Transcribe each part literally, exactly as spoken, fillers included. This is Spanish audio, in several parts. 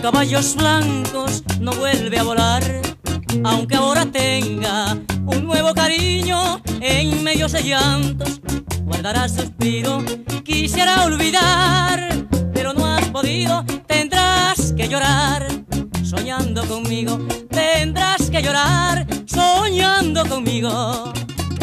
caballos blancos no vuelve a volar, aunque ahora tenga un nuevo cariño. En medio de llantos guardará suspiro, quisiera olvidar, pero no has podido. Tendrás que llorar soñando conmigo, tendrás que llorar soñando conmigo,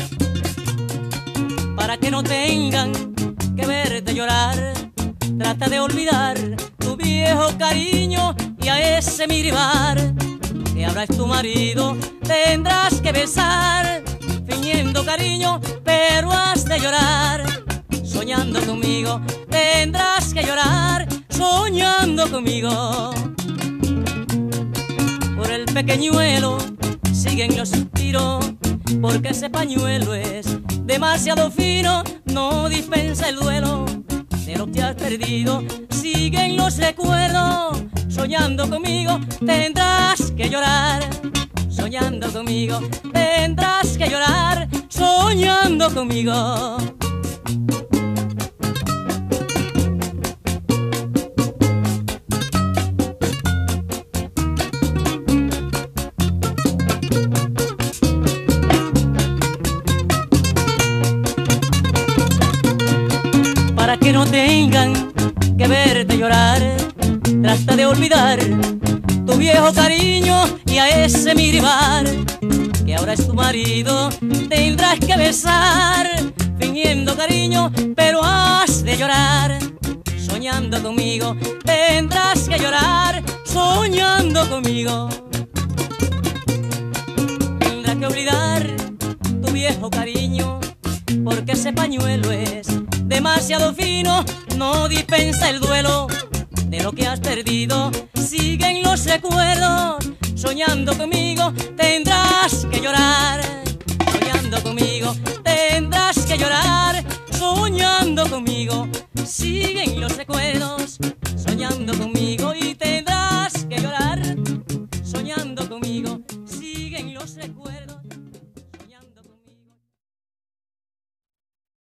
para que no tengan que verte llorar. Trata de olvidar tu viejo cariño y a ese miribar que ahora es tu marido tendrás que besar, fingiendo cariño, pero has de llorar soñando conmigo, tendrás que llorar soñando conmigo. Por el pequeñuelo siguen los suspiros, porque ese pañuelo es demasiado fino, no dispensa el duelo de lo que has perdido. Siguen los recuerdos soñando conmigo, tendrás que llorar soñando conmigo, tendrás que llorar soñando conmigo. Para que no tengan que verte llorar, trata de olvidar tu viejo cariño y a ese miribar que ahora es tu marido tendrás que besar, fingiendo cariño, pero has de llorar soñando conmigo, tendrás que llorar soñando conmigo. Tendrás que olvidar tu viejo cariño, porque ese pañuelo es demasiado fino, no dispensa el duelo de lo que has perdido. Siguen los recuerdos soñando conmigo, tendrás que llorar soñando conmigo, tendrás que llorar soñando conmigo. Siguen los recuerdos